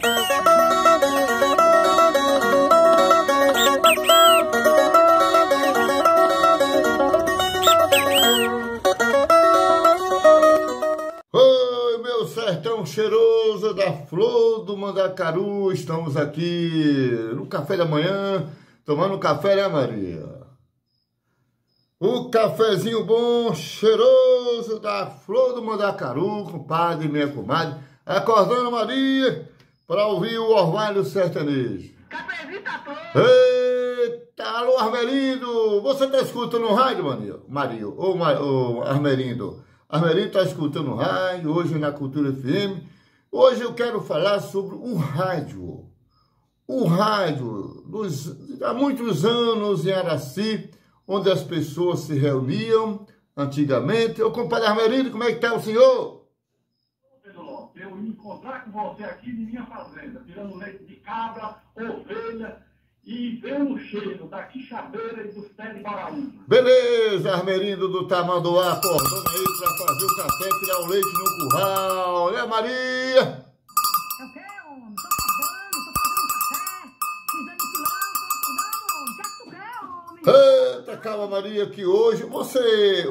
Oi, meu sertão cheiroso da flor do mandacaru, estamos aqui no café da manhã, tomando café, né, Maria? O cafezinho bom, cheiroso da flor do mandacaru, compadre e minha comadre, acordando, Maria, para ouvir o orvalho sertanejo. Cafezinho tá pronto. Eita, alô, Armerindo, você tá escutando o rádio, Maria? Ô, Armerindo. Armerindo está escutando o rádio, hoje na Cultura FM. Hoje eu quero falar sobre o rádio. O rádio, há muitos anos em Araci, onde as pessoas se reuniam antigamente. Ô, compadre Armerindo, como é que está o senhor? Pedro Lopes, eu ia encontrar com você aqui em minha fazenda, tirando leite de cabra, ovelha, e ver o cheiro da quixabeira e dos pés de baraúna. Beleza, Armerindo do Tamanduá, acordando aí para fazer o café, tirar o leite no curral, né, Maria? É o quê, homem? Tô fazendo café, pisando em pilão, tô acordando, homem. O que é que tu quer, homem? Eita, calma, Maria, que hoje você,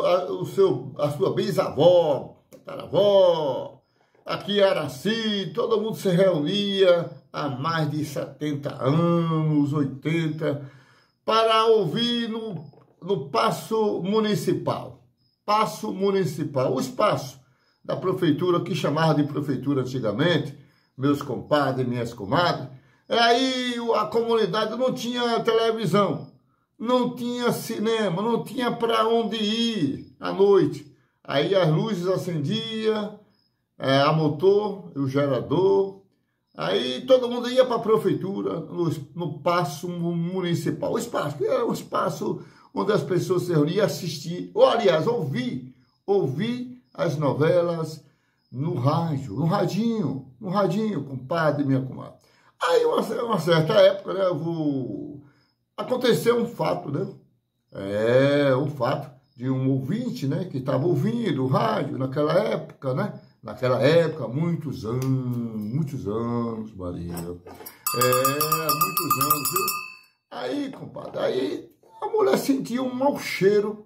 a sua bisavó, tataravó, aqui em Araci, todo mundo se reunia há mais de 70 anos, 80, para ouvir no Paço Municipal. Paço Municipal, o espaço da prefeitura, que chamava de prefeitura antigamente, meus compadres, minhas comadres. Aí a comunidade não tinha televisão, não tinha cinema, não tinha para onde ir à noite. Aí as luzes acendiam, a motor, o gerador. Aí todo mundo ia para a prefeitura, no Paço Municipal. O espaço, que era um espaço onde as pessoas se reuniam, assistir, ou aliás, ouvir as novelas no rádio, no radinho, compadre e minha comadre. Aí, uma certa época, né, aconteceu um fato, né? Um fato de um ouvinte, né, que estava ouvindo o rádio naquela época, né? Naquela época, muitos anos, Maria. Muitos anos, viu? Aí, compadre, aí a mulher sentiu um mau cheiro.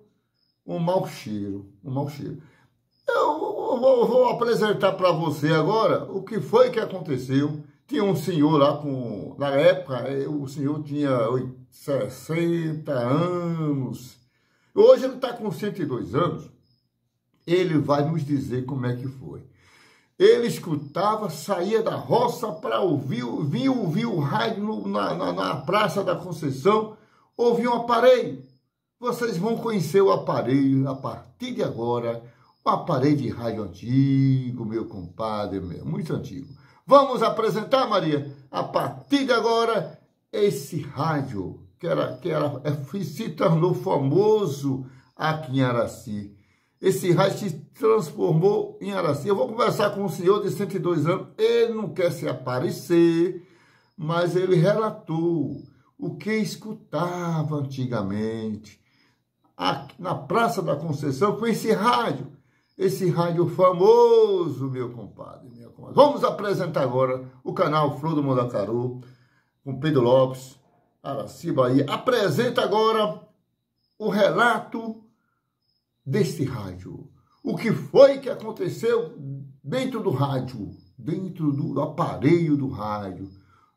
Eu vou apresentar para você agora o que foi que aconteceu. Tinha um senhor lá, na época, o senhor tinha 60 anos. Hoje ele está com 102 anos. Ele vai nos dizer como é que foi. Ele escutava, saía da roça para vinha ouvir o rádio na Praça da Conceição, ouvia um aparelho. Vocês vão conhecer o aparelho a partir de agora, um aparelho de rádio antigo, meu compadre, muito antigo. Vamos apresentar, Maria, a partir de agora, esse rádio que se tornou famoso aqui em Araci. Esse rádio se transformou em Araci. Eu vou conversar com um senhor de 102 anos. Ele não quer se aparecer, mas ele relatou o que escutava antigamente aqui na Praça da Conceição com esse rádio famoso, meu compadre, minha comadre. Vamos apresentar agora o canal Flor do Mandacaru, com Pedro Lopes, Araci, Bahia. Apresenta agora o relato desse rádio. O que foi que aconteceu dentro do rádio, dentro do aparelho do rádio,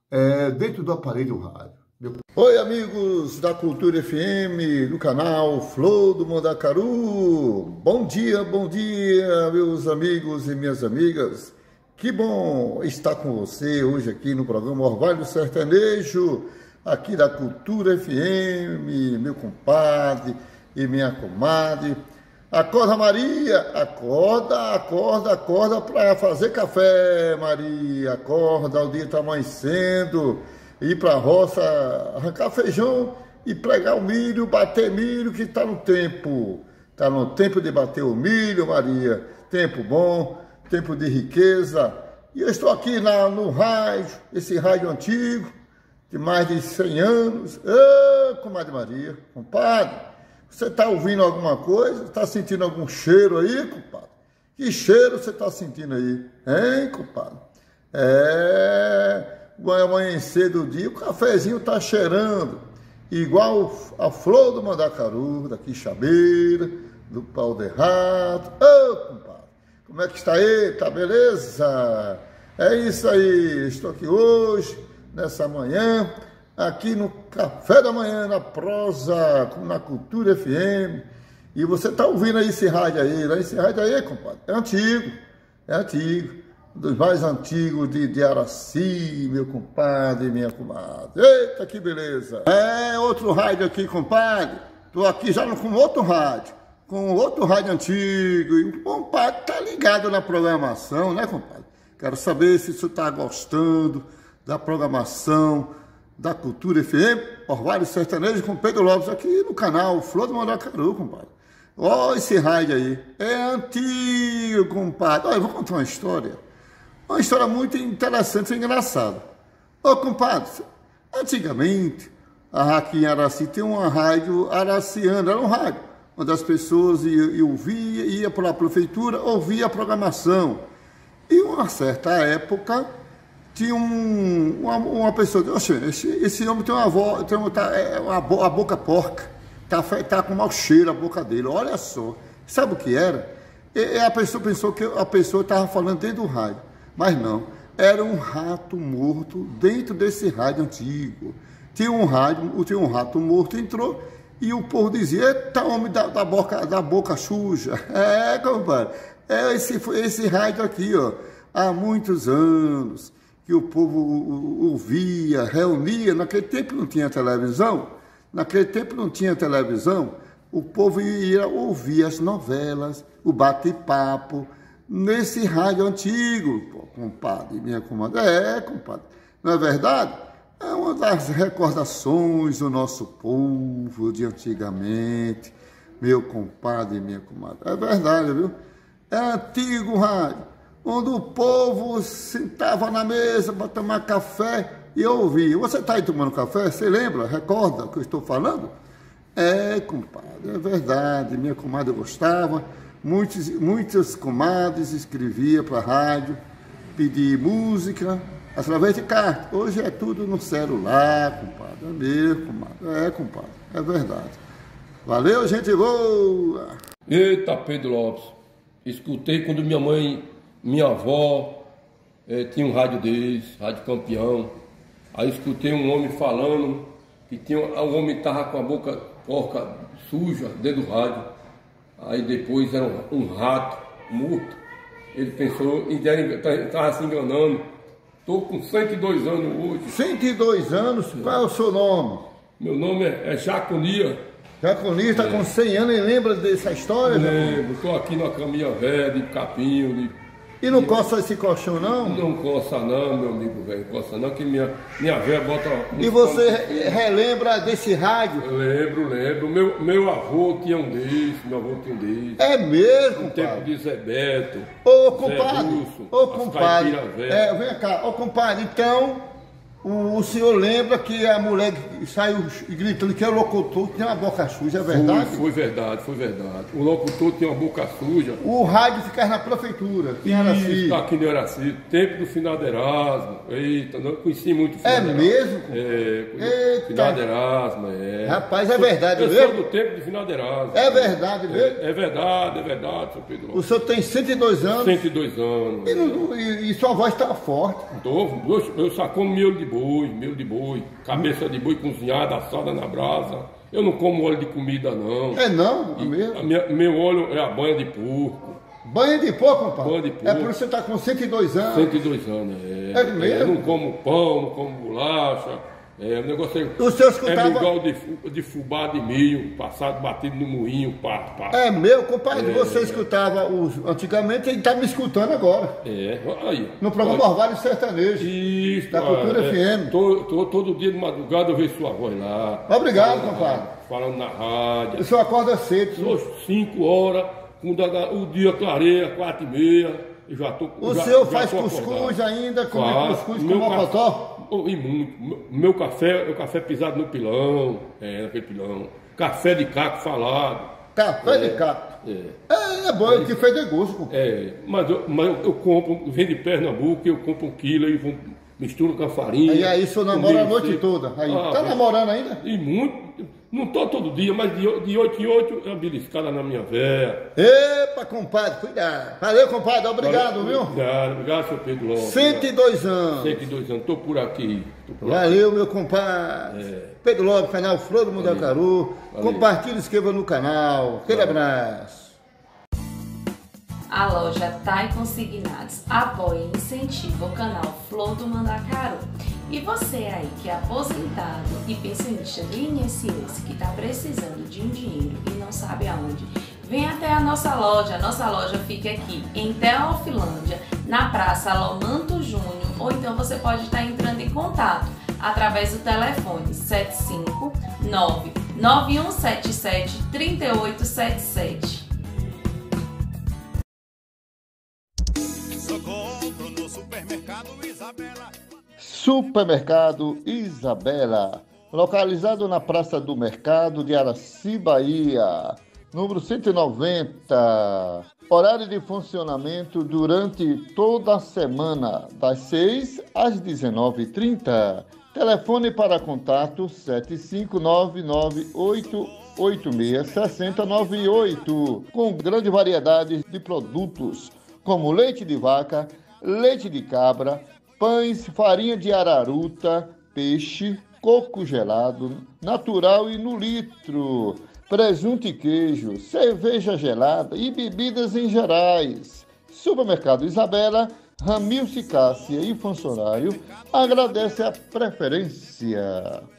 Oi, amigos da Cultura FM, do canal Flor do Mandacaru. Bom dia, meus amigos e minhas amigas. Que bom estar com você hoje aqui no programa Orvalho Sertanejo, aqui da Cultura FM, meu compadre e minha comadre. Acorda, Maria, acorda para fazer café, Maria, acorda, o dia está amanhecendo, ir para a roça, arrancar feijão e pregar o milho, bater milho, que está no tempo de bater o milho, Maria, tempo bom, tempo de riqueza. E eu estou aqui no rádio, esse rádio antigo, de mais de 100 anos, comadre Maria, compadre. Você está ouvindo alguma coisa? Está sentindo algum cheiro aí, compadre? Que cheiro você está sentindo aí, hein, compadre? Vai amanhecer do dia, o cafezinho tá cheirando, igual a flor do mandacaru, da quixabeira, do pau de rato. Ô, compadre, como é que está aí? Tá beleza? É isso aí, estou aqui hoje, nessa manhã, aqui no Café da Manhã, na Prosa, na Cultura FM, e você tá ouvindo aí esse rádio aí, né? Esse rádio aí, compadre, é antigo, dos mais antigos de Araci, meu compadre e minha comadre. Eita, que beleza! Outro rádio aqui, compadre, tô aqui já com outro rádio antigo, e o compadre tá ligado na programação, né, compadre? Quero saber se você tá gostando da programação da Cultura FM, Orvalho Sertanejo com Pedro Lopes, aqui no canal Flor do Mandacaru, compadre. Ó, esse rádio aí, é antigo, compadre. Olha, eu vou contar uma história muito interessante e engraçada. Ô, compadre, antigamente, aqui em Araci tem uma rádio araciana, era um rádio, onde as pessoas ia para a prefeitura, ouvia a programação. E uma certa época, tinha uma pessoa, esse homem tem uma voz, a boca porca, tá com mau cheiro a boca dele, olha só. Sabe o que era? A pessoa pensou que a pessoa estava falando dentro do rádio, mas não, era um rato morto dentro desse rádio antigo. Tinha um rato morto, entrou, e o povo dizia, eita, homem da boca suja. Compadre, esse rádio aqui, ó, há muitos anos, que o povo ouvia, reunia. Naquele tempo não tinha televisão, o povo ia ouvir as novelas, o bate-papo, nesse rádio antigo, compadre, minha comadre. Compadre, não é verdade? É uma das recordações do nosso povo de antigamente, meu compadre e minha comadre. É verdade, viu? É antigo rádio, onde o povo sentava na mesa para tomar café e ouvia. Você está aí tomando café? Você lembra? Recorda o que eu estou falando? Compadre, é verdade. Minha comadre gostava. Muitas comadres escreviam para a rádio, pedir música através de carta. Hoje é tudo no celular, compadre. É mesmo, comadre. Compadre, é verdade. Valeu, gente boa! Eita, Pedro Lopes. Escutei quando minha avó tinha um rádio desse, rádio Campeão. Aí escutei um homem falando que o homem estava com a boca porca suja dentro do rádio. Aí depois era um rato morto. Ele pensou, estava se enganando. Estou com 102 anos hoje. 102 anos? Qual é o seu nome? Meu nome é Jaconia. Jaconia está com 100 anos e lembra dessa história? Lembro, estou aqui na caminha velha, de capinho. E não coça esse colchão, não? Não coça não, meu amigo velho, coça não, que minha velha bota... E você relembra desse rádio? Eu lembro. Meu avô tinha um desse, É mesmo, no tempo de Zé Beto. Ô, compadre, vem cá, compadre, então... O senhor lembra que a mulher saiu gritando que é o locutor que tem uma boca suja, é verdade? Foi verdade. O locutor tinha uma boca suja. O rádio ficava na prefeitura, em Araci. Aqui em Araci, tempo do finado Erasmo. Eita, não conheci muito o finado Erasmo. Mesmo? Finado Erasmo, Rapaz, é verdade mesmo? Eu sou do tempo do finado Erasmo. É verdade mesmo? É verdade, seu Pedro. O senhor tem 102 anos? 102 anos. E sua voz está forte. Eu só como miolo de boi, cabeça de boi cozinhada, assada na brasa. Eu não como óleo de comida, não. Não? É mesmo? Meu óleo é a banha de porco. Banha de porco, compadre? Banha de porco. É por isso que você está com 102 anos? 102 anos, É mesmo? Eu não como pão, não como bolacha. O negócio é... O senhor escutava... mingau de fubá de milho, passado, batido no moinho, pá. É meu, compadre, você escutava antigamente e está me escutando agora. Aí. No programa Orvalho Sertanejo. Isso. Da Cultura FM. Todo dia de madrugada eu vejo sua voz lá. Obrigado, compadre. Falando na rádio. O senhor acorda cedo. 5 horas, quando o dia clareia, 4h30, eu já estou... O senhor faz cuscuz ainda? Come cuscuz com mocotó? E muito. Meu café é o café pisado no pilão, naquele pilão. Café de caco falado. Café de caco? é bom, o que fez de gosto. Mas eu compro, vem de Pernambuco, eu compro 1 quilo e misturo com a farinha. E aí o senhor namora a noite toda. Aí, tá namorando ainda? E muito. Não tô todo dia, mas de 8 em 8 é uma beliscada na minha véia. Epa, compadre, cuidado. Valeu, compadre, obrigado, viu? Obrigado, seu Pedro Lopes. 102 anos. 102 anos, tô por aqui. Valeu, meu compadre. Pedro Lopes, canal Flor do Mandacaru. Compartilhe, inscreva no canal. Aquele abraço. A loja Tai Consignados apoia e incentiva o canal Flor do Mandacaru. E você aí que é aposentado e pensionista do INSS que está precisando de um dinheiro e não sabe aonde, vem até a nossa loja. A nossa loja fica aqui em Teofilândia, na Praça Lomanto Júnior, ou então você pode estar entrando em contato através do telefone 759-9177-3877. Supermercado Isabela, localizado na Praça do Mercado de Araci, Bahia, número 190. Horário de funcionamento durante toda a semana, das 6 às 19h30. Telefone para contato 75998866098, com grande variedade de produtos, como leite de vaca, leite de cabra, pães, farinha de araruta, peixe, coco gelado, natural e no litro, presunto e queijo, cerveja gelada e bebidas em gerais. Supermercado Isabela, Ramilce Cássia e funcionário agradece a preferência.